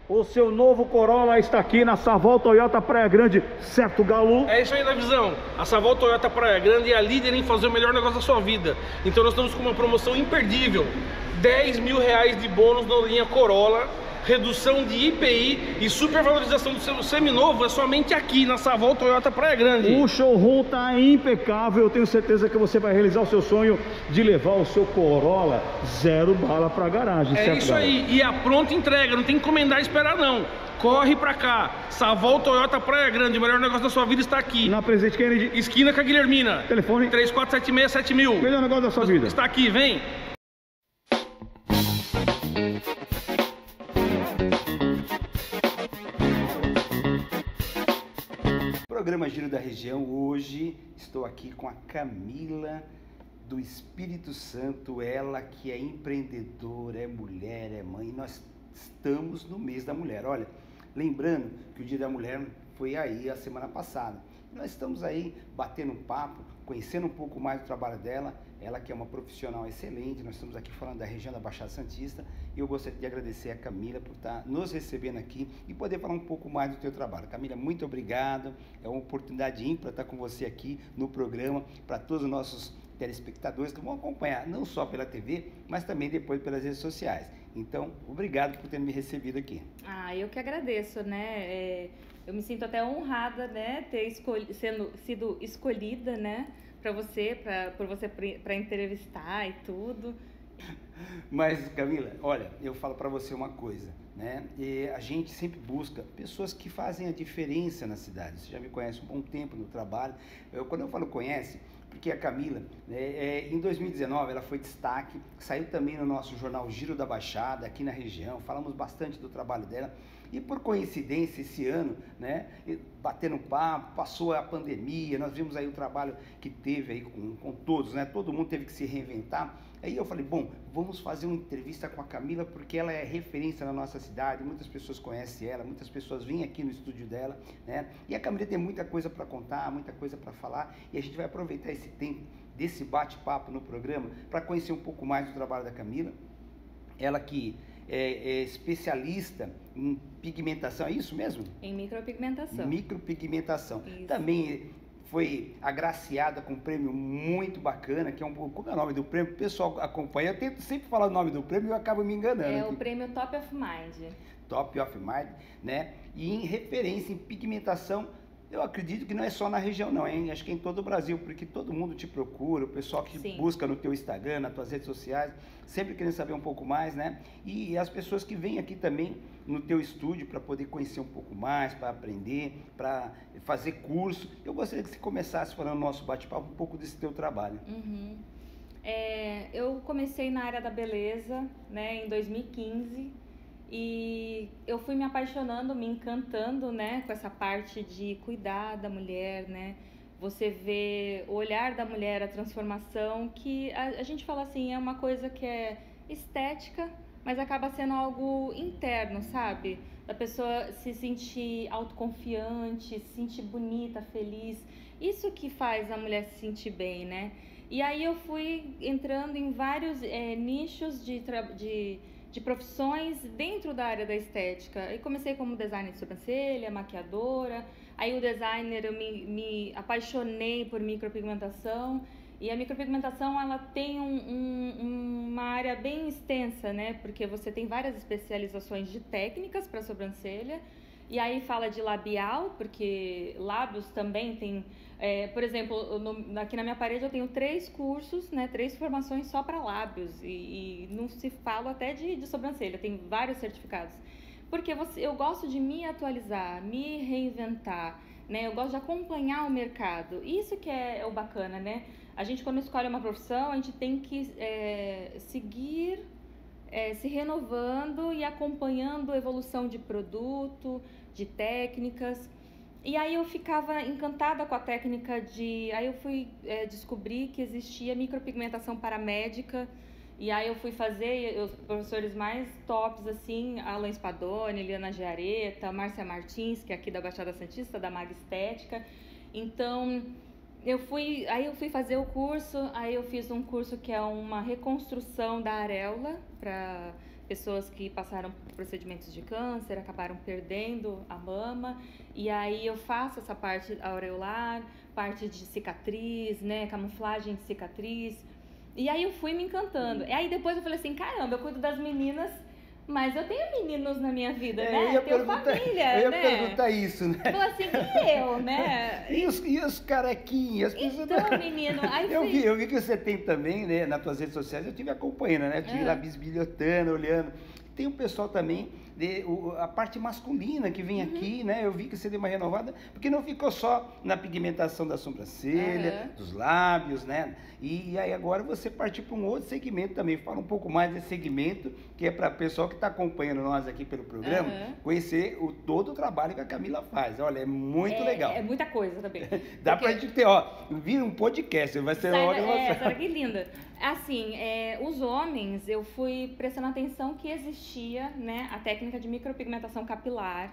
O seu novo Corolla está aqui na Saval Toyota Praia Grande, certo, Galo? É isso aí, da visão. A Saval Toyota Praia Grande é a líder em fazer o melhor negócio da sua vida. Então nós estamos com uma promoção imperdível. R$10.000 de bônus na linha Corolla, redução de IPI e supervalorização do seu seminovo é somente aqui na Saval Toyota Praia Grande. O showroom está impecável, eu tenho certeza que você vai realizar o seu sonho de levar o seu Corolla zero bala para a garagem, É certo, isso Galo? aí, e a pronta entrega, não tem que encomendar e esperar não. Corre pra cá, Saval Toyota Praia Grande, o melhor negócio da sua vida está aqui. Na Presidente Kennedy, Esquina com a Guilhermina. telefone 3476-7000. melhor negócio da sua vida. Está aqui, vem. Programa Giro da Região. Hoje estou aqui com a Camila do Espírito Santo, ela que é empreendedora, é mulher, é mãe. Nós estamos no mês da mulher. Olha, lembrando que o Dia da Mulher foi aí a semana passada. Nós estamos aí batendo um papo, conhecendo um pouco mais do trabalho dela. Ela que é uma profissional excelente. Nós estamos aqui falando da região da Baixada Santista e eu gostaria de agradecer a Camila por estar nos recebendo aqui e poder falar um pouco mais do teu trabalho. Camila, muito obrigado. É uma oportunidade ímpar estar com você aqui no programa, para todos os nossos telespectadores que vão acompanhar não só pela TV, mas também depois pelas redes sociais. Então, obrigado por ter me recebido aqui. Eu que agradeço, né? Eu me sinto até honrada, né, ter sido escolhida, né, por você para entrevistar e tudo. Mas, Camila, olha, eu falo para você uma coisa, né? A gente sempre busca pessoas que fazem a diferença na cidade. Você já me conhece há um bom tempo no trabalho. Quando eu falo conhece, porque a Camila, em 2019, ela foi destaque, saiu também no nosso jornal Giro da Baixada, aqui na região, falamos bastante do trabalho dela. E por coincidência, esse ano, né, batendo papo, passou a pandemia, nós vimos aí o trabalho que teve aí com todos, né? Todo mundo teve que se reinventar. Aí eu falei, bom, vamos fazer uma entrevista com a Camila, porque ela é referência na nossa cidade, muitas pessoas conhecem ela, muitas pessoas vêm aqui no estúdio dela, né? E a Camila tem muita coisa para contar, muita coisa para falar, e a gente vai aproveitar esse tempo desse bate-papo no programa para conhecer um pouco mais do trabalho da Camila. Ela que é especialista em pigmentação, é isso mesmo? Em micropigmentação. Micropigmentação. Isso. Também foi agraciada com um prêmio muito bacana, que é como é o nome do prêmio? O pessoal acompanha, eu tento sempre falar o nome do prêmio e eu acabo me enganando. É aqui. o prêmio Top of Mind. Top of Mind, né? E em referência em pigmentação, eu acredito que não é só na região não, hein? Acho que é em todo o Brasil, porque todo mundo te procura, o pessoal que Sim. busca no teu Instagram, nas tuas redes sociais, sempre querendo saber um pouco mais, né? E as pessoas que vêm aqui também no teu estúdio para poder conhecer um pouco mais, para aprender, para fazer curso. Eu gostaria que você começasse falando no nosso bate-papo um pouco desse teu trabalho. Uhum. Eu comecei na área da beleza, né, em 2015. E eu fui me apaixonando, me encantando, né, com essa parte de cuidar da mulher, né? Você vê o olhar da mulher, a transformação, que a gente fala assim, é uma coisa que é estética, mas acaba sendo algo interno, sabe? Da pessoa se sentir autoconfiante, se sentir bonita, feliz. Isso que faz a mulher se sentir bem, né? E aí eu fui entrando em vários nichos de profissões dentro da área da estética. E comecei como designer de sobrancelha, maquiadora. Aí o designer, eu me apaixonei por micropigmentação. E a micropigmentação, ela tem uma área bem extensa, né? Porque você tem várias especializações de técnicas para sobrancelha. E aí fala de labial, porque lábios também tem... por exemplo, aqui na minha parede eu tenho 3 cursos, né, 3 formações só para lábios. E não se fala até de sobrancelha, tem vários certificados. Porque eu gosto de me atualizar, me reinventar, né? Eu gosto de acompanhar o mercado. Isso que é o bacana, né? A gente, quando escolhe uma profissão, a gente tem que seguir... se renovando e acompanhando a evolução de produto, de técnicas. E aí eu ficava encantada com a técnica aí eu fui descobrir que existia micropigmentação paramédica. E aí eu fui fazer, os professores mais tops, assim, Alan Spadoni, Eliana Giareta, Márcia Martins, que é aqui da Baixada Santista, da Mag Estética. Então... Aí eu fui fazer o curso, aí eu fiz um curso que é uma reconstrução da areola, pessoas que passaram por procedimentos de câncer, acabaram perdendo a mama, e aí eu faço essa parte aureolar, parte de cicatriz, né, camuflagem de cicatriz, e aí eu fui me encantando. E aí depois eu falei assim, caramba, eu cuido das meninas, mas eu tenho meninos na minha vida, né? Eu ia tenho família, eu ia né? perguntar isso, né? Falou assim, e eu, né? E os carequinhas? Então, menino, aí eu vi que você tem também, né, nas tuas redes sociais, eu tive acompanhando, né? Eu tive lá bisbilhotando, olhando. Tem um pessoal também, a parte masculina que vem aqui, né? Eu vi que você deu uma renovada, porque não ficou só na pigmentação da sobrancelha, dos lábios, né? E aí agora você partiu para um outro segmento também. Fala um pouco mais desse segmento, que é para o pessoal que está acompanhando nós aqui pelo programa, conhecer todo o trabalho que a Camila faz. Olha, é muito legal. É muita coisa também. Dá pra gente ter, ó, vir um podcast, vai ser uma gravação. Que linda. Assim, os homens, eu fui prestando atenção que existia, né, a técnica de micropigmentação capilar.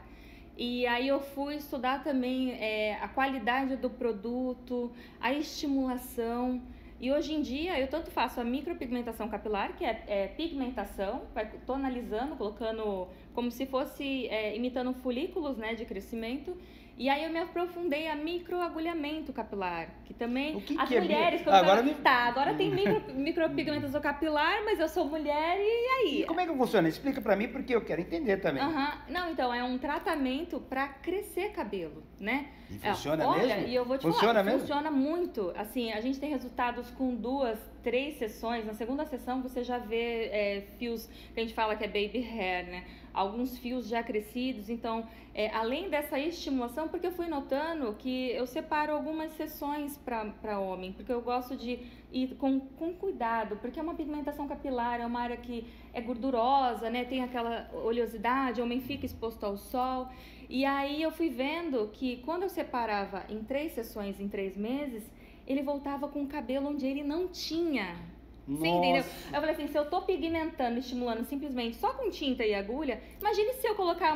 E aí eu fui estudar também a qualidade do produto, a estimulação. E hoje em dia eu tanto faço a micropigmentação capilar, que é pigmentação, vai tonalizando, colocando como se fosse imitando folículos, né, de crescimento. E aí eu me aprofundei a microagulhamento capilar, que também as mulheres... Agora tem micropigmentação capilar, mas eu sou mulher e aí? E como é que funciona? Explica pra mim, porque eu quero entender também. Não, então, é um tratamento pra crescer cabelo, né? E funciona mesmo? Olha, e eu vou te falar, funciona muito. Assim, a gente tem resultados com 2, 3 sessões. Na segunda sessão você já vê fios, que a gente fala que é baby hair, né? Alguns fios já crescidos, então, além dessa estimulação, porque eu fui notando que eu separo algumas sessões para homem, porque eu gosto de ir com cuidado, porque é uma pigmentação capilar, é uma área que é gordurosa, né? Tem aquela oleosidade, o homem fica exposto ao sol, e aí eu fui vendo que quando eu separava em 3 sessões em 3 meses, ele voltava com o cabelo onde ele não tinha. Você entendeu? Eu falei assim, se eu tô pigmentando, estimulando simplesmente só com tinta e agulha, imagine se eu colocar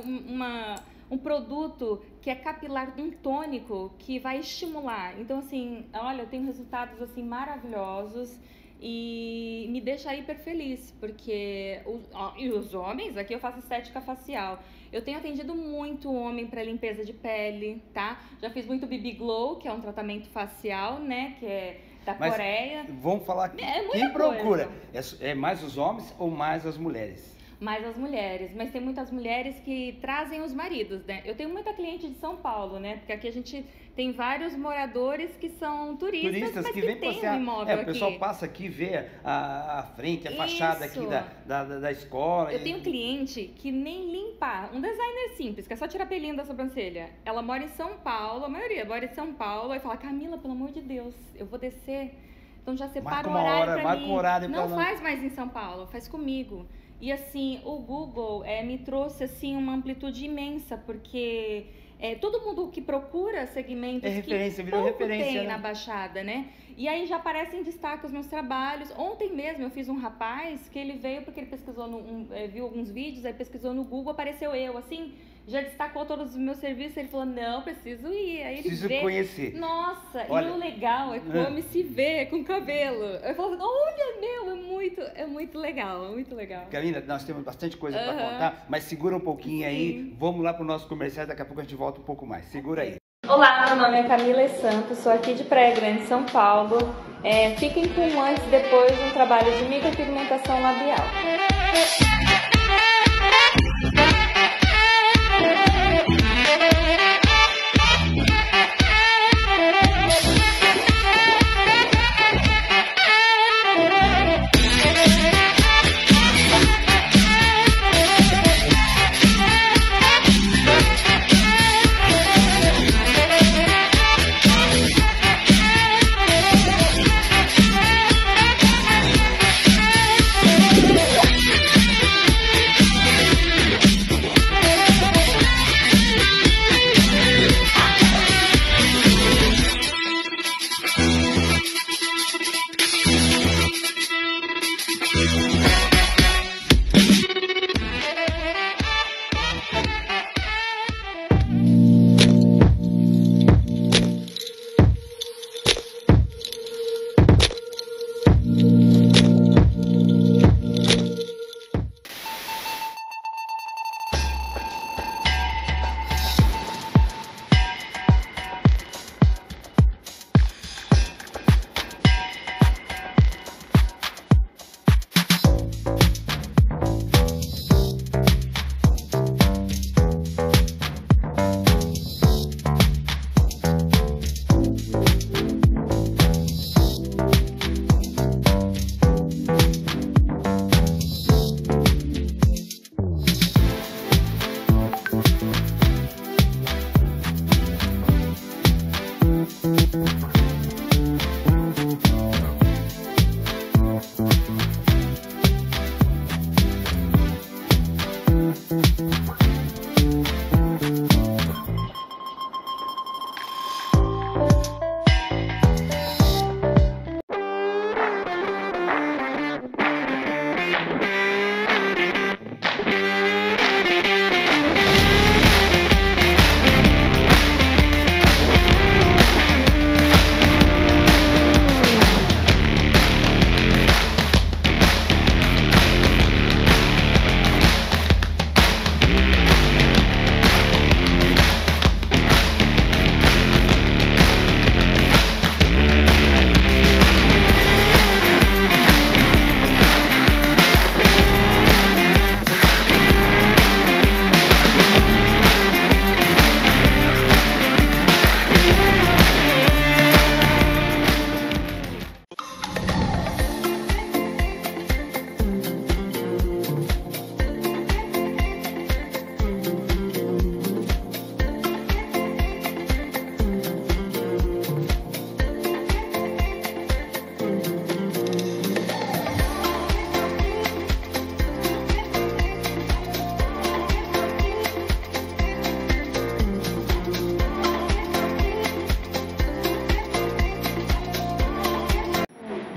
um produto que é capilar, um tônico, que vai estimular. Então, assim, olha, eu tenho resultados, assim, maravilhosos e me deixa hiper feliz, porque os homens, aqui eu faço estética facial. Eu tenho atendido muito homem para limpeza de pele, tá? Já fiz muito BB Glow, que é um tratamento facial, né, que é da Coreia. Vamos falar aqui. Quem procura? É mais os homens ou mais as mulheres? Mais as mulheres, mas tem muitas mulheres que trazem os maridos, né? Eu tenho muita cliente de São Paulo, né? Porque aqui a gente tem vários moradores que são turistas mas que vêm passear. Um imóvel o pessoal passa aqui, vê a frente, a fachada aqui da escola. Eu tenho cliente que nem limpar, um designer simples, que é só tirar pelinho da sobrancelha. Ela mora em São Paulo, a maioria mora em São Paulo, aí fala, Camila, pelo amor de Deus, eu vou descer. Então já separa o horário pra mim. Não faz mais em São Paulo, faz comigo. E assim, o Google me trouxe assim uma amplitude imensa, porque todo mundo que procura segmentos referência, que pouco referência, tem né? na Baixada, né? E aí já aparecem em destaque os meus trabalhos. Ontem mesmo eu fiz um rapaz que ele veio porque ele pesquisou, viu alguns vídeos, aí pesquisou no Google, apareceu eu, assim, já destacou todos os meus serviços, ele falou, não, preciso ir. Aí ele preciso conhecer. Nossa, olha, e o legal é que o homem se vê com cabelo. Eu falo, olha, meu, é muito legal, é muito legal. Camila, nós temos bastante coisa para contar, mas segura um pouquinho aí, vamos lá para o nosso comercial, daqui a pouco a gente volta um pouco mais. Segura aí. Olá, meu nome é Camila Santos, sou aqui de Praia Grande, São Paulo. Fiquem com um antes e depois um trabalho de micropigmentação labial.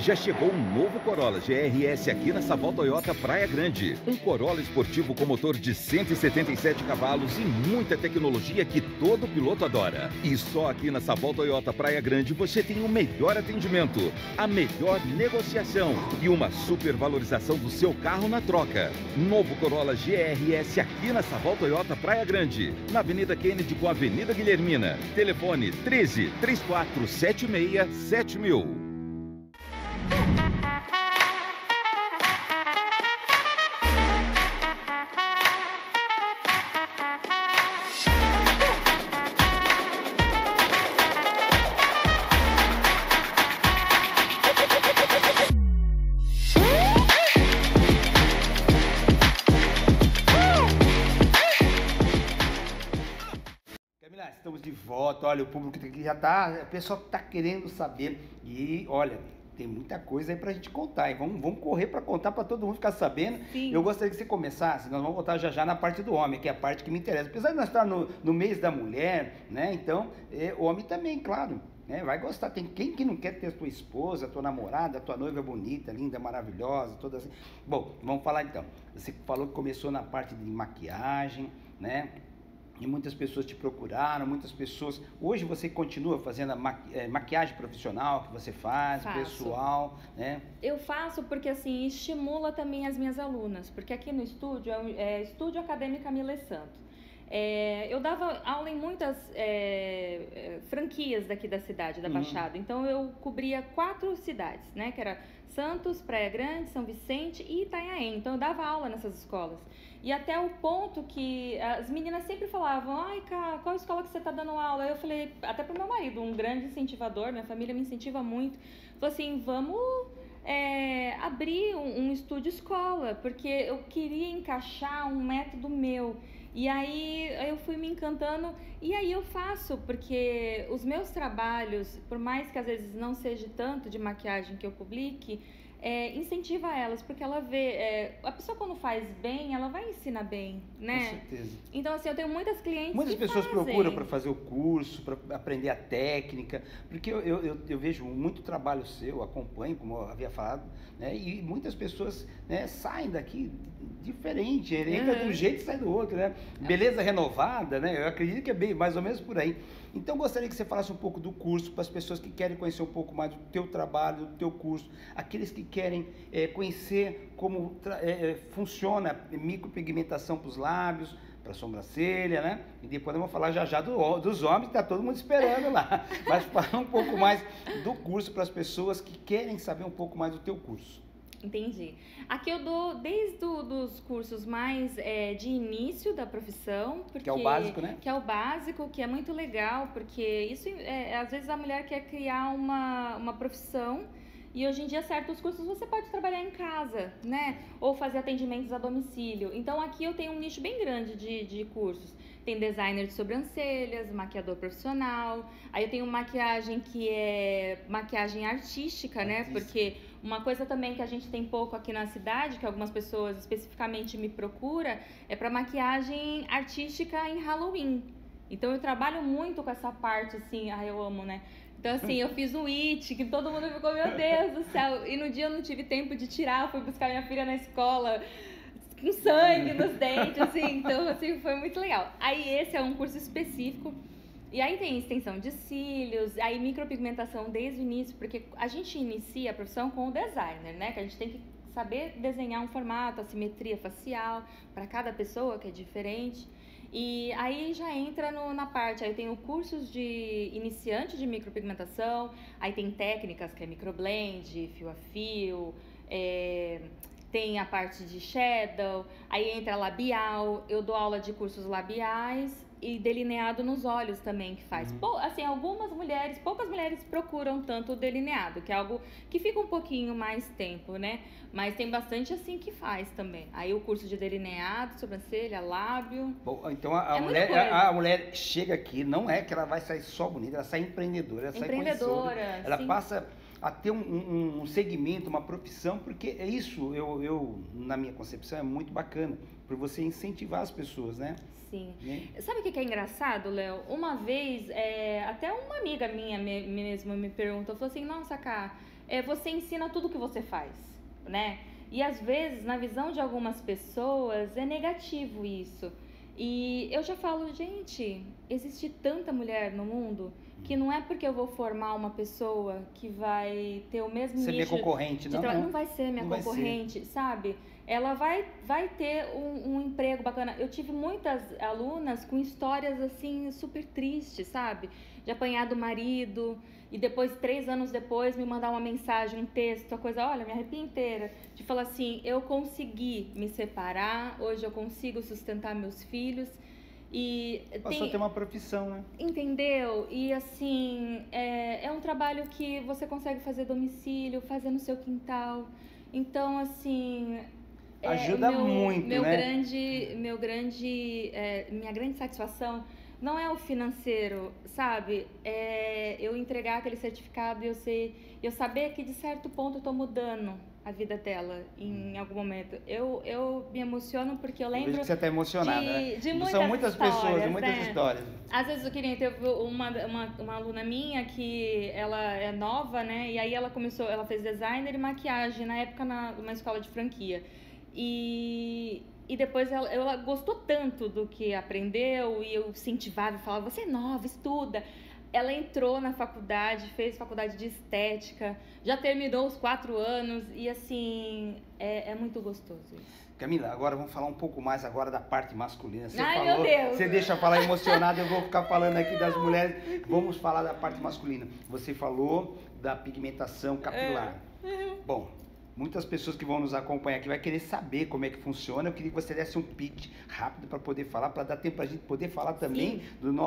Já chegou um novo Corolla GRS aqui na Saval Toyota Praia Grande. Um Corolla esportivo com motor de 177 cavalos e muita tecnologia que todo piloto adora. E só aqui na Saval Toyota Praia Grande você tem o melhor atendimento, a melhor negociação e uma super valorização do seu carro na troca. Novo Corolla GRS aqui na Saval Toyota Praia Grande, na Avenida Kennedy com a Avenida Guilhermina. Telefone 13 3476 7000. Camila, estamos de volta. Olha, o público aqui já tá, o pessoal tá querendo saber. E olha, tem muita coisa aí pra gente contar. E vamos correr pra contar pra todo mundo ficar sabendo. Sim. Eu gostaria que você começasse, nós vamos voltar já na parte do homem, que é a parte que me interessa. Apesar de nós estar no mês da mulher, né? Então, o homem também, claro, né? Vai gostar. Tem quem que não quer ter a tua esposa, a tua namorada, a tua noiva bonita, linda, maravilhosa, toda assim. Bom, vamos falar então. Você falou que começou na parte de maquiagem, né? E muitas pessoas te procuraram, muitas pessoas... Hoje você continua fazendo a maquiagem profissional que você faz, Faço. pessoal, né? Eu faço porque, assim, estimula também as minhas alunas, porque aqui no estúdio, Estúdio Acadêmica Camila Santos. Eu dava aula em muitas franquias daqui da cidade, da Baixada. Então, eu cobria 4 cidades, né? Que era Santos, Praia Grande, São Vicente e Itanhaém. Então, eu dava aula nessas escolas. E até o ponto que as meninas sempre falavam, ai, cara, qual escola que você tá dando aula? Eu falei, até pro meu marido, um grande incentivador, minha família me incentiva muito. Falou assim, vamos abrir um estúdio escola, porque eu queria encaixar um método meu. E aí eu fui me encantando, e aí eu faço, porque os meus trabalhos, por mais que às vezes não seja tanto de maquiagem que eu publique, incentiva elas, porque ela vê, a pessoa quando faz bem, ela vai ensinar bem, né? Com certeza. Então, assim, eu tenho muitas clientes Muitas que pessoas fazem. procuram para fazer o curso, para aprender a técnica, porque eu vejo muito trabalho seu, acompanho, como eu havia falado, né? E muitas pessoas, né, saem daqui diferente, entra de um jeito e sai do outro, né? Beleza renovada, né? Eu acredito que é bem mais ou menos por aí. Então, gostaria que você falasse um pouco do curso para as pessoas que querem conhecer um pouco mais do teu trabalho, do teu curso, aqueles que querem conhecer como funciona micropigmentação para os lábios, para a sobrancelha, né? E depois vamos falar já dos homens, está todo mundo esperando lá. Mas fala um pouco mais do curso para as pessoas que querem saber um pouco mais do teu curso. Entendi. Aqui eu dou desde os cursos mais de início da profissão, porque, que é o básico, né? Que é o básico, que é muito legal, porque isso às vezes a mulher quer criar uma profissão. E hoje em dia, certos cursos você pode trabalhar em casa, né? Ou fazer atendimentos a domicílio. Então, aqui eu tenho um nicho bem grande de cursos. Tem designer de sobrancelhas, maquiador profissional. Aí eu tenho maquiagem que é maquiagem artística, né? Porque uma coisa também que a gente tem pouco aqui na cidade, que algumas pessoas especificamente me procuram, é para maquiagem artística em Halloween. Então, eu trabalho muito com essa parte, assim, eu amo, né? Então, assim, eu fiz um it, que todo mundo ficou, meu Deus do céu. E no dia eu não tive tempo de tirar, fui buscar minha filha na escola com sangue nos dentes, assim. Então, assim, foi muito legal. Aí, esse é um curso específico. E aí tem extensão de cílios, aí micropigmentação desde o início, porque a gente inicia a profissão com o designer, né? Que a gente tem que saber desenhar um formato, a simetria facial, para cada pessoa, que é diferente. E aí já entra na parte, aí eu tenho cursos de iniciante de micropigmentação, aí tem técnicas que é microblend, fio a fio, tem a parte de shadow, aí entra labial, eu dou aula de cursos labiais e delineado nos olhos também que faz. Assim, poucas mulheres procuram tanto o delineado, que é algo que fica um pouquinho mais tempo, né? Mas tem bastante assim que faz também. Aí o curso de delineado, sobrancelha, lábio. Bom, então a mulher chega aqui, não é que ela vai sair só bonita, ela sai empreendedora, ela sai conhecedora. Ela passa a ter um segmento, uma profissão, porque é isso, eu na minha concepção, é muito bacana, por você incentivar as pessoas, né? Sim. Sabe o que é engraçado, Léo? Uma vez, até uma amiga minha mesmo me perguntou, falou assim, nossa, Cá, você ensina tudo que você faz, né? E às vezes, na visão de algumas pessoas, é negativo isso. E eu já falo, gente, existe tanta mulher no mundo que não é porque eu vou formar uma pessoa que vai ter o mesmo Ser minha nicho concorrente, de não vai ser minha concorrente, sabe? Ela vai ter um emprego bacana. Eu tive muitas alunas com histórias assim super tristes, sabe? De apanhar do marido e depois, 3 anos depois, me mandar uma mensagem, um texto, a coisa, olha, me arrepio inteira. De falar assim, eu consegui me separar, hoje eu consigo sustentar meus filhos. E passou a ter uma profissão, né? Entendeu? E assim, é um trabalho que você consegue fazer a domicílio, fazer no seu quintal. Então, assim... ajuda muito, né? Minha grande satisfação não é o financeiro, sabe? É eu entregar aquele certificado e eu saber que de certo ponto eu tô mudando a vida dela em algum momento. Eu me emociono porque eu lembro... Eu vejo que você está emocionada, né? São muitas pessoas, muitas histórias. Às vezes eu queria ter uma aluna minha que ela é nova, né? E aí ela fez designer e maquiagem na época numa escola de franquia. E depois ela gostou tanto do que aprendeu e eu incentivava e falava, você é nova, estuda. Ela entrou na faculdade, fez faculdade de estética, já terminou os 4 anos e assim, é muito gostoso isso. Camila, agora vamos falar um pouco mais agora da parte masculina. Meu Deus! Você deixa falar emocionada, eu vou ficar falando aqui das mulheres. Vamos falar da parte masculina. Você falou da pigmentação capilar. Bom, muitas pessoas que vão nos acompanhar aqui vai querer saber como é que funciona. Eu queria que você desse um pitch rápido para poder falar, para dar tempo para a gente poder falar também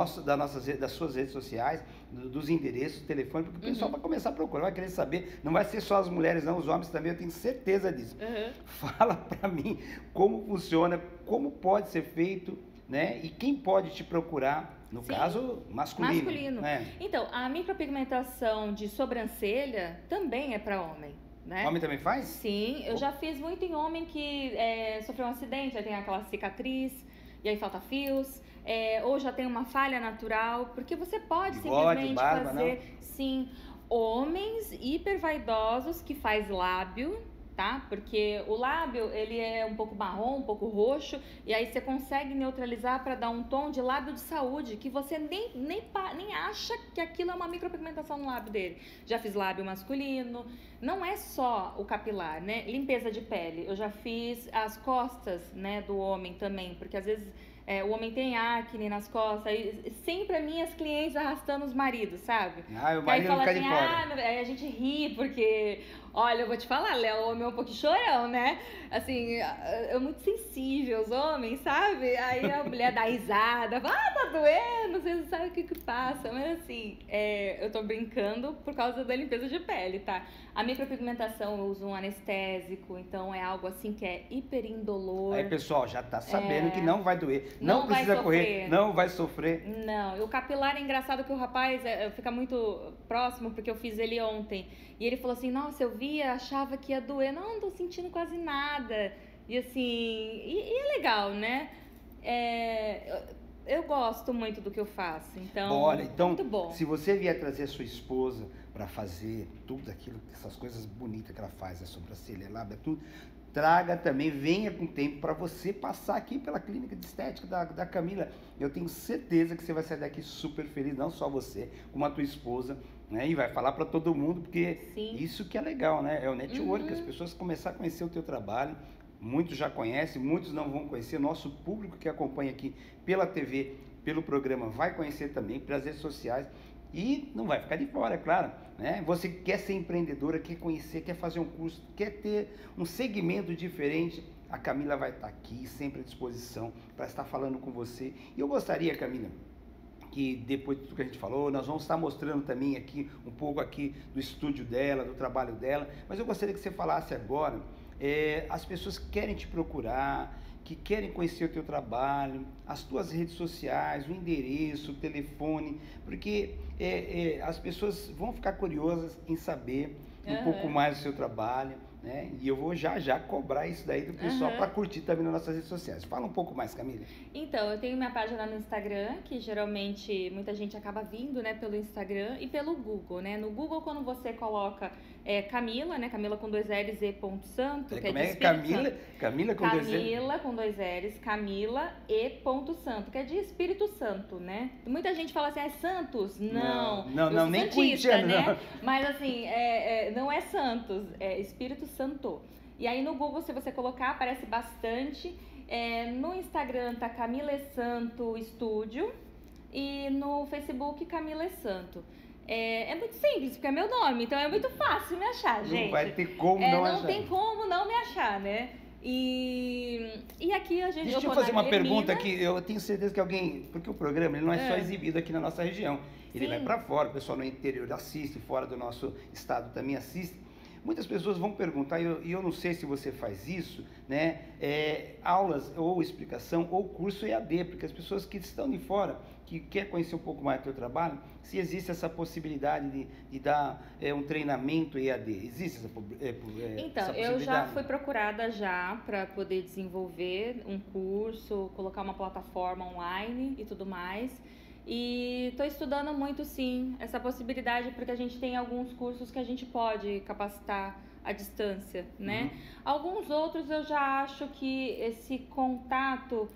das suas redes sociais, dos endereços, do telefone, porque o pessoal vai começar a procurar, vai querer saber. Não vai ser só as mulheres, não, os homens também, eu tenho certeza disso. Fala para mim como funciona, como pode ser feito, né? E quem pode te procurar. No caso, masculino. Então, a micropigmentação de sobrancelha também é para homem. Né? Homem também faz? Sim, eu já fiz muito em homem que sofreu um acidente, aí tem aquela cicatriz, e aí falta fios, ou já tem uma falha natural, porque você pode simplesmente barba, fazer, sim, homens hipervaidosos que faz lábio, tá? Porque o lábio, ele é um pouco marrom, um pouco roxo, e aí você consegue neutralizar para dar um tom de lábio de saúde, que você nem acha que aquilo é uma micropigmentação no lábio dele. Já fiz lábio masculino, não é só o capilar, né? Limpeza de pele, eu já fiz as costas, né, do homem também, porque às vezes o homem tem acne nas costas, e sempre as minhas clientes arrastando os maridos, sabe? O marido fica de fora. Aí a gente ri, porque, olha, eu vou te falar, Léo, o homem é um pouco chorão, né? Assim, é muito sensível, os homens, sabe? Aí a mulher dá risada, fala, tá doendo, você não sabe o que passa. Mas assim, eu tô brincando por causa da limpeza de pele, tá? A micropigmentação eu uso um anestésico, então é algo assim que é hiper indolor. Aí, pessoal, já tá sabendo que não vai doer, não precisa correr, não vai sofrer. Não, o capilar é engraçado que o rapaz fica muito próximo, porque eu fiz ele ontem. E ele falou assim, nossa, eu via, achava que ia doer. Não tô sentindo quase nada. E assim, e é legal, né? Eu gosto muito do que eu faço, então, olha, então muito bom. Se você vier trazer a sua esposa para fazer tudo aquilo, essas coisas bonitas que ela faz, a sobrancelha, a lábia, tudo, traga também, venha com tempo para você passar aqui pela clínica de estética da Camila. Eu tenho certeza que você vai sair daqui super feliz, não só você, como a tua esposa, né? E vai falar para todo mundo, porque isso que é legal, né? É o network, as pessoas começar a conhecer o teu trabalho. Muitos já conhecem, muitos não vão conhecer. Nosso público que acompanha aqui pela TV, pelo programa, vai conhecer também pelas redes sociais e não vai ficar de fora, é claro, né? Você quer ser empreendedora, quer conhecer, quer fazer um curso, quer ter um segmento diferente, a Camila vai estar aqui sempre à disposição para estar falando com você. E eu gostaria, Camila, que depois de tudo que a gente falou, nós vamos estar mostrando também aqui um pouco aqui do estúdio dela, do trabalho dela, mas eu gostaria que você falasse agora. As pessoas que querem te procurar, que querem conhecer o teu trabalho, as tuas redes sociais, o endereço, o telefone, porque as pessoas vão ficar curiosas em saber um pouco mais do seu trabalho, né? E eu vou já cobrar isso daí do pessoal para curtir também nas nossas redes sociais. Fala um pouco mais, Camila. Então, eu tenho minha página no Instagram, que geralmente muita gente acaba vindo, né, pelo Instagram e pelo Google, né? No Google, quando você coloca é Camila, né? Camila com 2 L's e ponto santo, que Como é é de que é Espírito Camila? Santo. Camila com 2 L's? Camila com 2 L's, Camila e ponto santo, que é de Espírito Santo, né? Muita gente fala assim, é Santos? Não, Não, eu sou nem santista, corintiano, né? não. Mas assim, não é Santos, é Espírito Santo. E aí no Google, se você colocar, aparece bastante. No Instagram tá Camila e Santo Estúdio e no Facebook Camila e Santo. É muito simples, porque é meu nome, então é muito fácil me achar, gente. Não vai ter como não achar. Não tem como não me achar, né? E aqui a gente... Deixa eu fazer uma pergunta aqui, eu tenho certeza que alguém... Porque o programa ele não é só exibido aqui na nossa região, ele Sim. vai para fora, o pessoal no interior assiste, fora do nosso estado também assiste. Muitas pessoas vão perguntar, e eu não sei se você faz isso, né? Aulas ou explicação ou curso EAD, porque as pessoas que estão de fora, que querem conhecer um pouco mais do teu trabalho, se existe essa possibilidade de dar um treinamento EAD, existe essa possibilidade? Então, eu já fui procurada já para poder desenvolver um curso, colocar uma plataforma online e tudo mais. E estou estudando muito, sim, essa possibilidade, porque a gente tem alguns cursos que a gente pode capacitar à distância, né? Alguns outros eu já acho que esse contato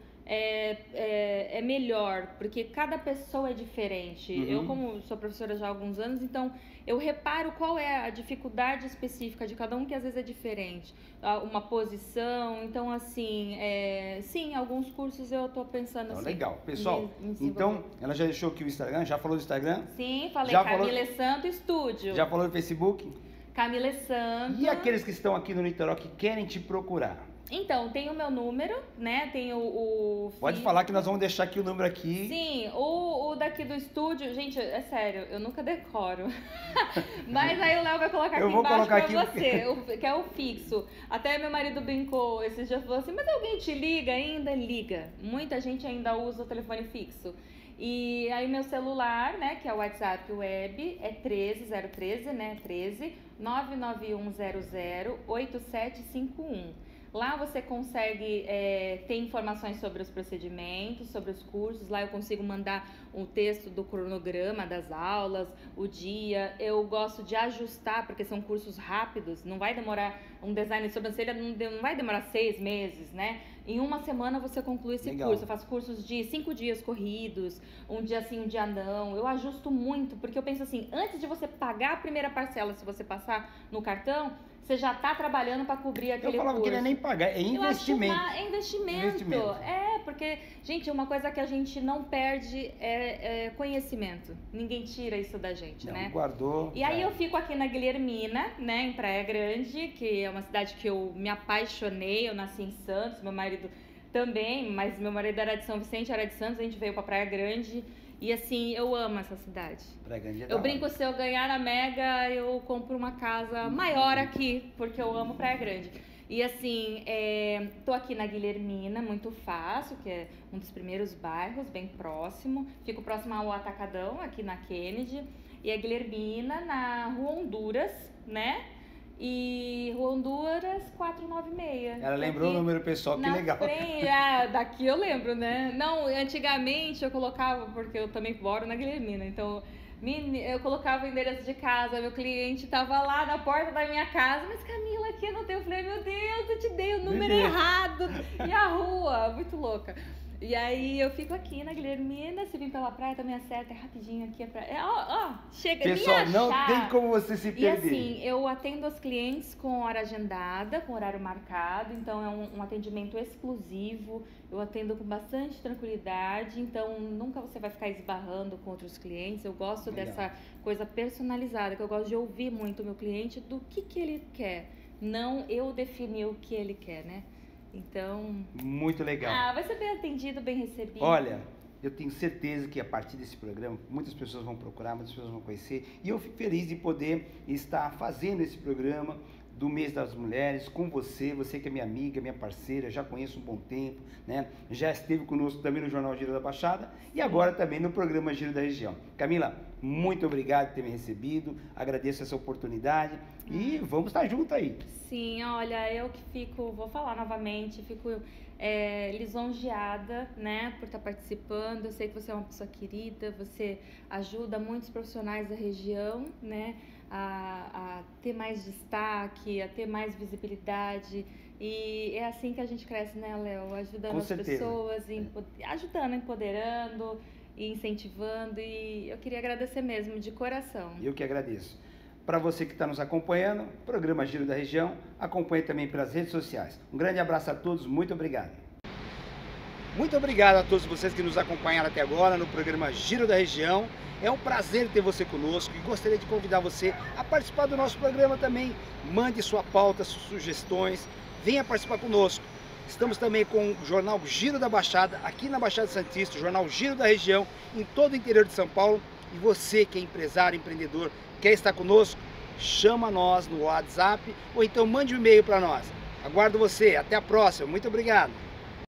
é melhor, porque cada pessoa é diferente. Eu, como sou professora já há alguns anos, então eu reparo qual é a dificuldade específica de cada um, que às vezes é diferente. Uma posição, então assim, sim, alguns cursos eu tô pensando assim. Legal. Pessoal, então, ela já deixou aqui o Instagram, já falou do Instagram? Sim, falei já Camila Santo Estúdio. Já falou do Facebook? Camila Santo. E aqueles que estão aqui no Niterói que querem te procurar? Então, tem o meu número, né? Tem o Pode falar que nós vamos deixar aqui o número aqui. Sim, o daqui do estúdio, gente, é sério, eu nunca decoro. Mas aí o Léo vai colocar aqui embaixo pra você, que é o fixo. Até meu marido brincou esses dias, falou assim, mas alguém te liga ainda? Liga. Muita gente ainda usa o telefone fixo. E aí meu celular, né, que é o WhatsApp Web, é 013, né, 13 99100 8751. Lá você consegue ter informações sobre os procedimentos, sobre os cursos. Lá eu consigo mandar um texto do cronograma das aulas, o dia. Eu gosto de ajustar, porque são cursos rápidos. Não vai demorar, um design de sobrancelha não vai demorar 6 meses, né? Em uma semana você conclui esse curso. Eu faço cursos de 5 dias corridos, um dia sim, um dia não. Eu ajusto muito, porque eu penso assim, antes de você pagar a primeira parcela, se você passar no cartão, você já está trabalhando para cobrir aquele curso. Eu falava que não é nem pagar, é investimento. É investimento. Porque, gente, uma coisa que a gente não perde é conhecimento. Ninguém tira isso da gente, não, né? Guardou. E aí eu fico aqui na Guilhermina, né, em Praia Grande, que é uma cidade que eu me apaixonei. Eu nasci em Santos, meu marido também, mas meu marido era de São Vicente, era de Santos, a gente veio para Praia Grande. E assim, eu amo essa cidade. Eu brinco, se eu ganhar na Mega, eu compro uma casa maior aqui, porque eu amo Praia Grande. E assim, tô aqui na Guilhermina, muito fácil, que é um dos primeiros bairros, bem próximo. Fico próximo ao Atacadão, aqui na Kennedy. E a Guilhermina, na Rua Honduras, né? E Rua Honduras 496. Ela lembrou o número pessoal, que legal. Daqui eu lembro, né? Não, antigamente eu colocava, porque eu também moro na Guilhermina, então eu colocava o endereço de casa, meu cliente tava lá na porta da minha casa, mas Camila, aqui eu não tenho. Eu falei, meu Deus, eu te dei o número errado. E a rua, muito louca. E aí eu fico aqui na Guilhermina, se vir pela praia também acerta, é rapidinho aqui a praia. Chega, pessoal, não tem como você se perder. E assim, eu atendo os clientes com hora agendada, com horário marcado, então é um atendimento exclusivo, eu atendo com bastante tranquilidade, então nunca você vai ficar esbarrando com outros clientes. Eu gosto dessa coisa personalizada, que eu gosto de ouvir muito o meu cliente do que ele quer, não eu definir o que ele quer, né? Então... Muito legal. Vai ser bem atendido, bem recebido. Olha, eu tenho certeza que a partir desse programa, muitas pessoas vão procurar, muitas pessoas vão conhecer. E eu fico feliz de poder estar fazendo esse programa do Mês das Mulheres com você. Você que é minha amiga, minha parceira, já conheço um bom tempo, né? Já esteve conosco também no Jornal Giro da Baixada e agora também no programa Giro da Região. Camila, muito obrigado por ter me recebido. Agradeço essa oportunidade. E vamos estar juntos aí. Sim, olha, eu que fico, vou falar novamente, fico lisonjeada, né, por estar participando. Eu sei que você é uma pessoa querida, você ajuda muitos profissionais da região, né, a ter mais destaque, a ter mais visibilidade. E é assim que a gente cresce, né, Léo? Ajudando as pessoas, ajudando, empoderando e incentivando. E eu queria agradecer mesmo, de coração. Eu que agradeço. Para você que está nos acompanhando, programa Giro da Região, acompanhe também pelas redes sociais. Um grande abraço a todos, muito obrigado. Muito obrigado a todos vocês que nos acompanharam até agora no programa Giro da Região. É um prazer ter você conosco e gostaria de convidar você a participar do nosso programa também. Mande sua pauta, suas sugestões, venha participar conosco. Estamos também com o jornal Giro da Baixada, aqui na Baixada Santista, o jornal Giro da Região, em todo o interior de São Paulo. E você que é empresário, empreendedor, quer estar conosco, chama nós no WhatsApp ou então mande um e-mail para nós. Aguardo você. Até a próxima. Muito obrigado.